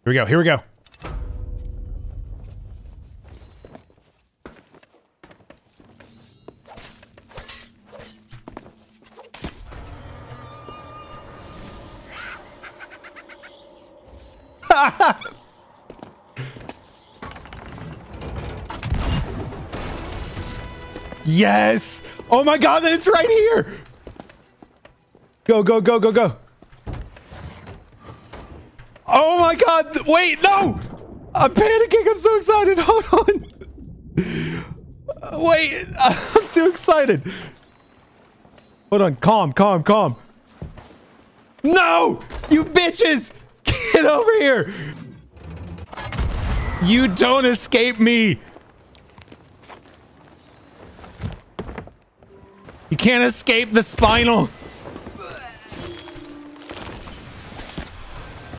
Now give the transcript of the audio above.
Here we go. Here we go. Yes! Oh my god, it's right here! Go, go, go, go, go. Oh my god, wait, no! I'm panicking, I'm so excited, hold on. Wait, I'm too excited. Hold on, calm, calm, calm. No! You bitches! Get over here! You don't escape me! You can't escape the spinal!